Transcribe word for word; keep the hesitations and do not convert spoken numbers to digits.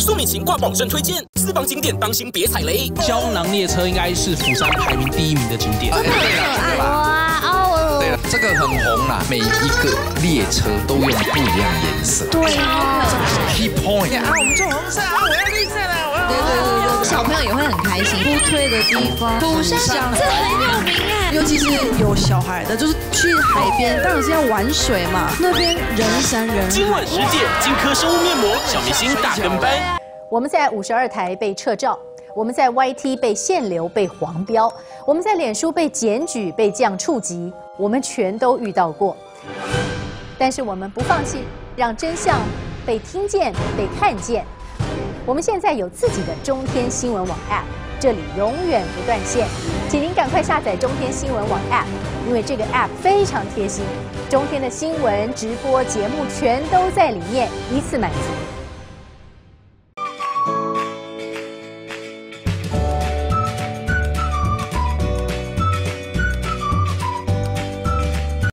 苏敏琴挂保证推荐，私房景点当心别踩雷。 胶囊列车应该是釜山排名第一名的景点。 真的很可爱哇哦！对了，这个很红啦，每一个列车都用不一样颜色。 对哦， 这个是 key point 啊，我们做红色啊，我要绿色了，我要。 对对对对，小朋友也会很开心。不推的地方，釜山这很有名哎， 尤其是有小孩的，就是去海边，当然是要玩水嘛。那边人山人海。 今晚十点，金科生物面膜，小明星大跟班。 我们在五十二台被撤照，我们在 Y T 被限流、被黄标，我们在脸书被检举、被降触及，我们全都遇到过。但是我们不放弃，让真相被听见、被看见。我们现在有自己的中天新闻网 App， 这里永远不断线，请您赶快下载中天新闻网 App， 因为这个 App 非常贴心，中天的新闻、直播节目全都在里面，一次满足。